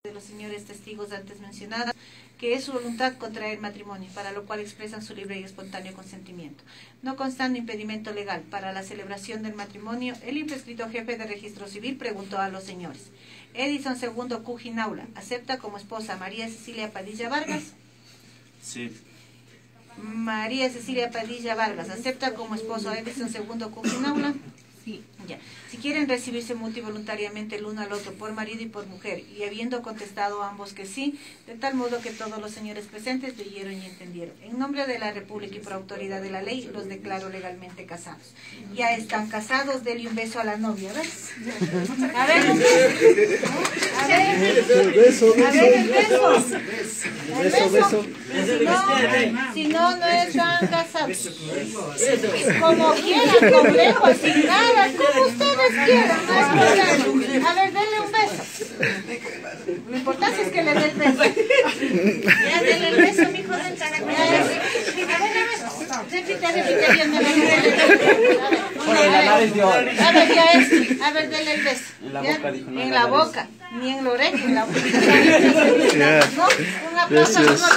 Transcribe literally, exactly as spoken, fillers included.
de los señores testigos antes mencionados, que es su voluntad contraer matrimonio, para lo cual expresan su libre y espontáneo consentimiento. No constando impedimento legal para la celebración del matrimonio, el imprescrito jefe de registro civil preguntó a los señores: Edison Segundo Cujinaula, ¿acepta como esposa a María Cecilia Padilla Vargas? Sí. María Cecilia Padilla Vargas, ¿acepta como esposo a Edison Segundo Cujinaula? Sí. Ya. Si quieren recibirse mutuo y voluntariamente el uno al otro por marido y por mujer, y habiendo contestado ambos que sí, de tal modo que todos los señores presentes leyeron y entendieron. En nombre de la República y por autoridad de la ley, los declaro legalmente casados. Ya están casados, denle un beso a la novia, ¿ves? A ver, un beso. A ver, Beso, a ver el beso. beso. El Beso, beso. Si no, si no, no están casados. Como quieran, con lejos, sin nada, como ustedes quieran, no hay problema. A ver, denle un beso. Lo importante es que le dé el beso. Ya, denle el beso, mijo, del carácter. A ver, a ver, repite, repite bien, de A ver, ya es. A ver, denle el beso. En la boca, dijo, no en en la la nariz. boca, ni en la oreja, en la boca. ¿No? Un aplauso.